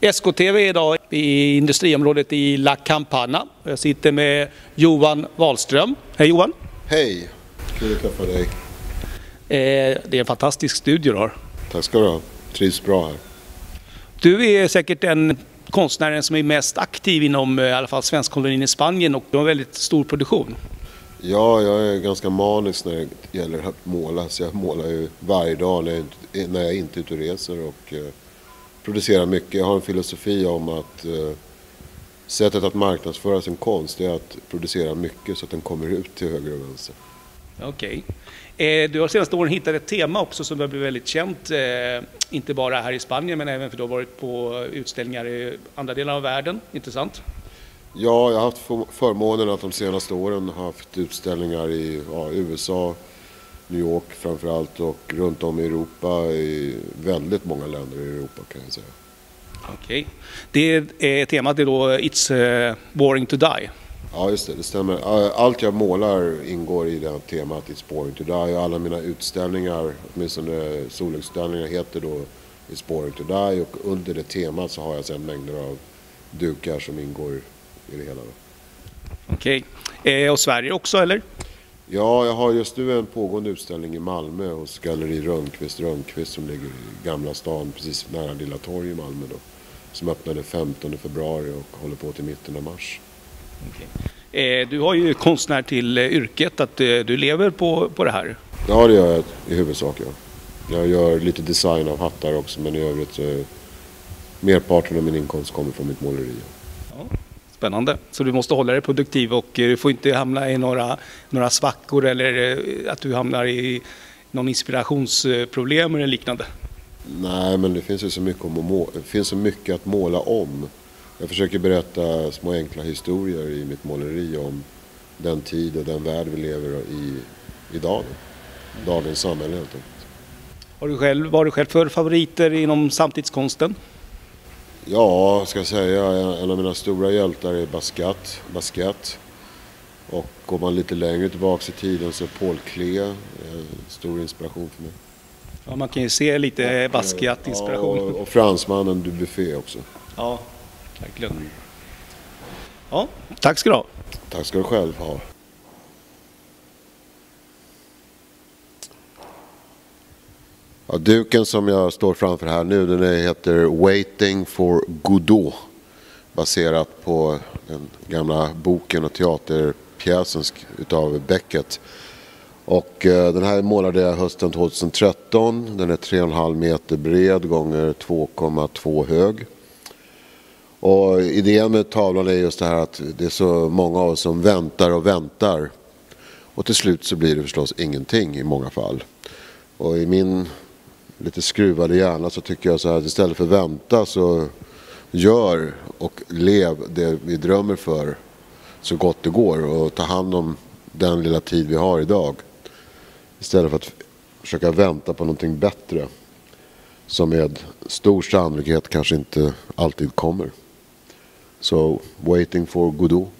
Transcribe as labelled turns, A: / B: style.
A: SKTV idag i industriområdet i La Campana. Jag sitter med Johan Wahlström. Hej Johan!
B: Hej! Kul att träffa dig.
A: Det är en fantastisk studio du har.
B: Tack ska du ha. Trivs bra här.
A: Du är säkert den konstnären som är mest aktiv inom i alla fall svenskkolonin i Spanien och du har en väldigt stor produktion.
B: Ja, jag är ganska manisk när det gäller att måla. Så jag målar ju varje dag när jag inte är ute och reser och producerar mycket. Jag har en filosofi om att sättet att marknadsföra sin konst är att producera mycket så att den kommer ut till höger och vänster.
A: Okej. Du har senaste åren hittat ett tema också som har blivit väldigt känt. Inte bara här i Spanien men även för du har varit på utställningar i andra delar av världen. Intressant.
B: Ja, jag har haft förmånen att de senaste åren har haft utställningar i USA, New York framförallt och runt om i Europa, i väldigt många länder i Europa kan jag säga.
A: Okej. Temat är då It's boring to die.
B: Ja, just det stämmer. Allt jag målar ingår i det här temat It's boring to die och alla mina utställningar, åtminstone solutställningar, heter då It's boring to die och under det temat så har jag sedan mängder av dukar som ingår i det hela.
A: Okej. Och Sverige också eller?
B: Ja, jag har just nu en pågående utställning i Malmö hos Galleri Rönnqvist som ligger i Gamla stan, precis nära Lilla torg i Malmö då. Som öppnade 15 februari och håller på till mitten av mars.
A: Okay. Du har ju konstnär till yrket, att du lever på det här.
B: Ja, det gör jag i huvudsak, ja. Jag gör lite design av hattar också, men i övrigt så är merparten av min inkomst kommer från mitt måleri.
A: Ja, spännande. Så du måste hålla dig produktiv och du får inte hamna i några svackor eller att du hamnar i någon inspirationsproblem eller liknande.
B: Nej, men det finns ju så mycket, det finns så mycket att måla om. Jag försöker berätta små enkla historier i mitt måleri om den tid och den värld vi lever i idag. Dagens samhälle helt enkelt.
A: Vad har du själv för favoriter inom samtidskonsten?
B: Ja, ska jag säga, en av mina stora hjältar är Basquiat. Och går man lite längre tillbaka i tiden så är Paul Klee en stor inspiration för mig.
A: Ja, man kan ju se lite Basquiat-inspiration.
B: Ja, och fransmannen Dubuffet också.
A: Ja, verkligen. Ja, tack ska du ha.
B: Tack ska du själv ha. Ja, duken som jag står framför här nu, den heter Waiting for Godot. Baserat på den gamla boken och teaterpjäsen utav Beckett. Och den här målade jag hösten 2013. Den är 3,5 meter bred gånger 2,2 hög. Och idén med tavlan är just det här att det är så många av oss som väntar och väntar. Och till slut så blir det förstås ingenting i många fall. Och i min lite skruvade hjärna så tycker jag så här att istället för vänta så gör och lev det vi drömmer för så gott det går. Och ta hand om den lilla tid vi har idag. Istället för att försöka vänta på någonting bättre som med stor sannolikhet kanske inte alltid kommer. So, waiting for Godot.